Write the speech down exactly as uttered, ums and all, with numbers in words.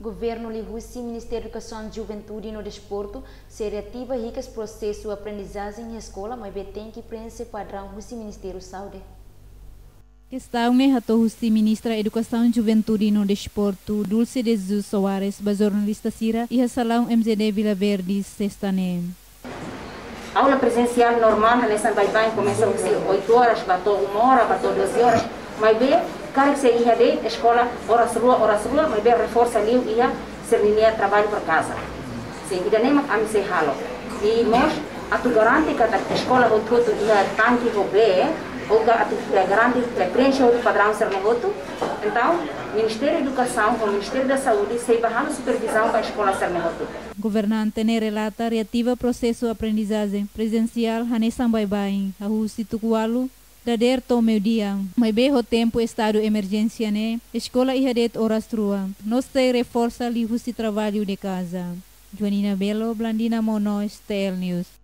Governo Lihusi, Ministério da Educação, Juventude e no Desporto, se reativa ricas processo de aprendizagem em escola, mas tem que preencher padrão do Ministério da Saúde. Questão é a Husi Ministra da Educação, Juventude e no Desporto, Dulce de Jesus Soares, a jornalista Cira e a Salão M Z D Vila Verde, Sextane. Aula presencial normal, nessa vai começa às oito horas, batou uma hora, batou doze horas, mas bem, cara que se ia de escola, horas rua, horas rua, mas bem, reforça ali, ia ser linha trabalho para casa. Sim, ainda nem a me se ralo. E nós, a tu garante que a escola o tudo ia tanque o bem, ou a tu garante que preenche o padrão ser negoto. Então, Ministério da Educação com o Ministério da Saúde se barra supervisão para a escola ser negoto. Governante ne relata reativa processo aprendizagem presencial hanesang bye-bye, a Husi Tukualu, dader to meu dia, mas bem o tempo estado emergência ne, escola ihadet horas rua, nós te reforça li Husi trabalho de casa. Joanina Belo, Blandina Monos, T L News.